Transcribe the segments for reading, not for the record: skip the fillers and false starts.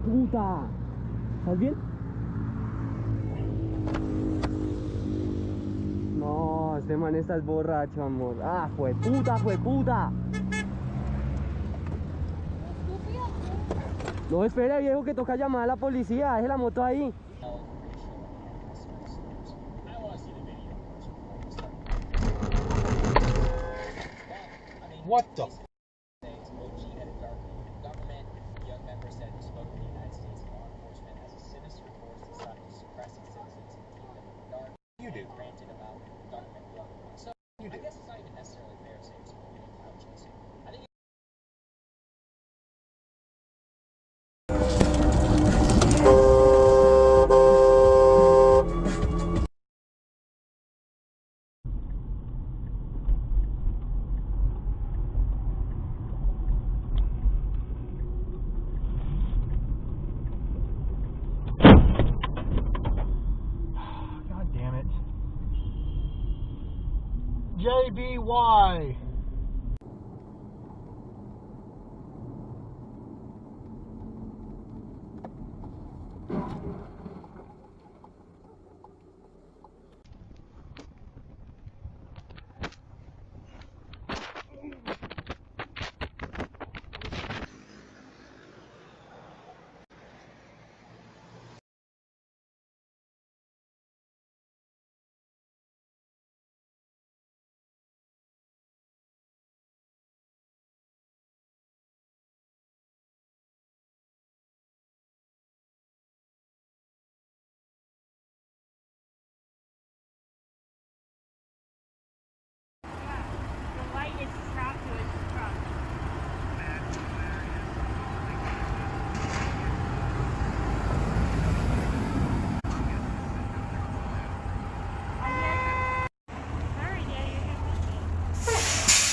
puta! ¿Estás bien? No, este man está borracho, amor. Ah, fue puta, fue puta. No, espera, viejo, que toca llamar a la policía. Deje la moto ahí. What the? You do. You do. God damn it. JBY. The light is strapped to his truck. Sorry, Daddy, you're gonna miss me.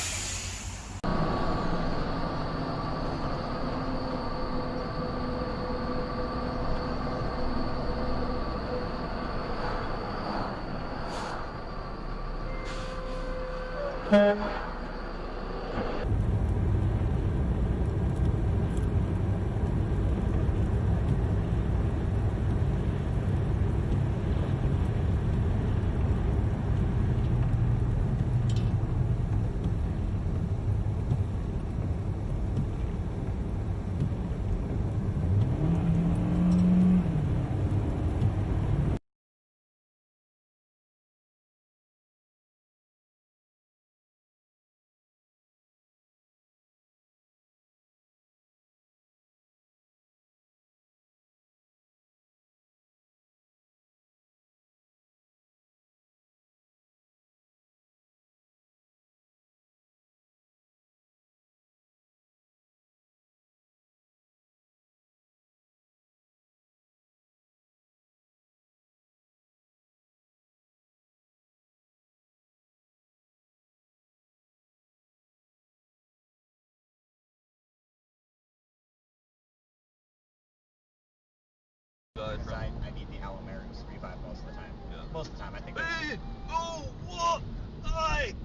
I need the Alamaris revive most of the time. Yeah. Most of the time, I think. Hey! Oh! What? Aye!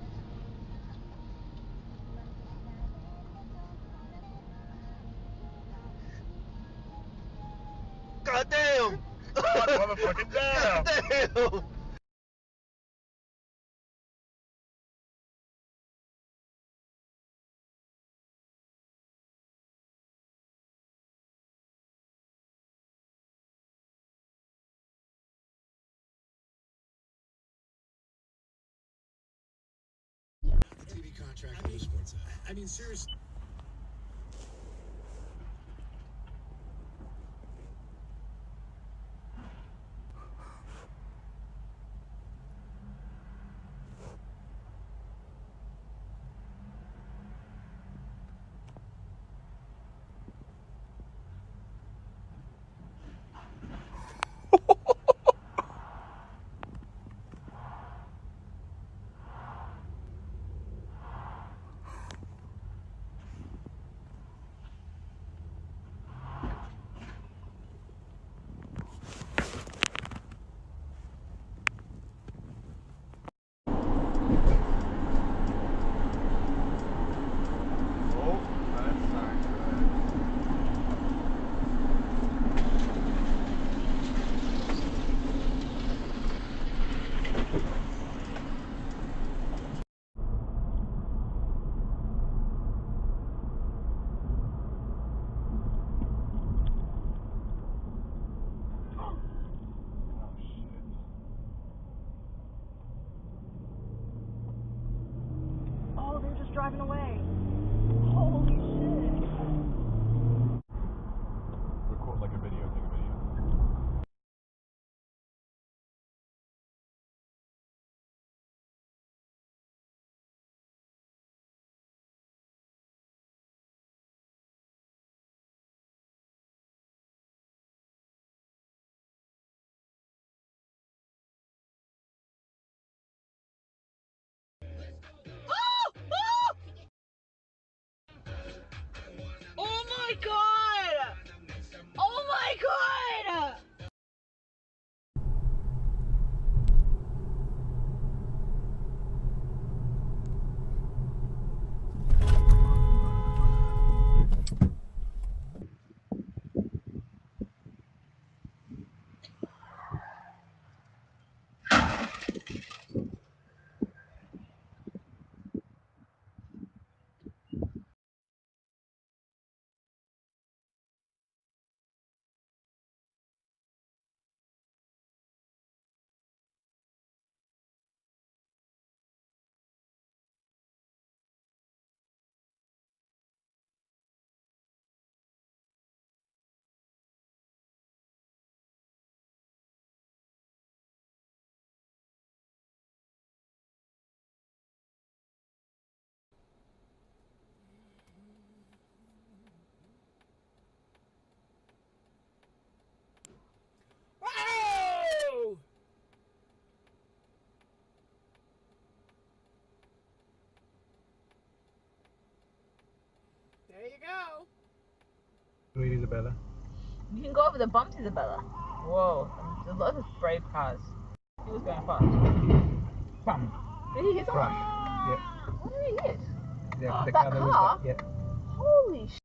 God damn! Motherfucking damn! God damn! TV contract for the sports. I mean, seriously. god! Oh my god! There you go. Sweet Isabella. You can go over the bumps, Isabella. Whoa, there's lots of brave cars. He was going fast. Bam. Did he hit someone? Crash. Yeah. What did he hit? Yeah. The That car that car? was yeah. Holy sh!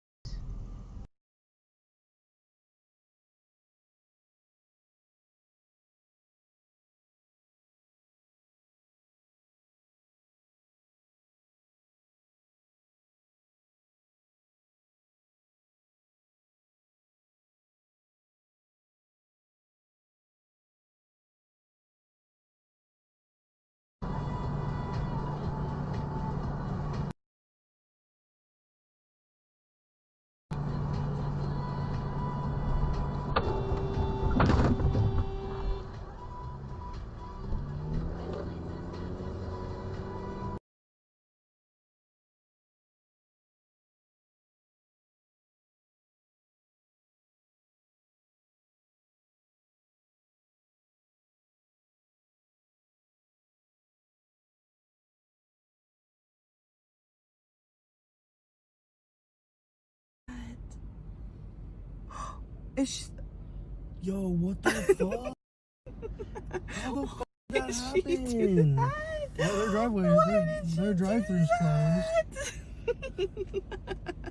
It's Yo, what the fuck? How the fuck did that happen? Well, their driveway, their drive-through's closed.